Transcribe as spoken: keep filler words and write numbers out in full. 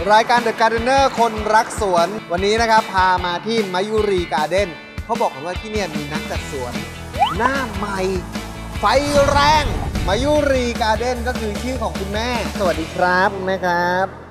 รายการ The Gardener คนรักสวนวันนี้นะครับพามาที่มายุรีการ์เด้นเขาบอกกันว่าที่นี่มีนักจัดสวนหน้าใหม่ไฟแรงมายุรีการ์เด้นก็คือชื่อของคุณแม่สวัสดีครับคุณแม่ครับ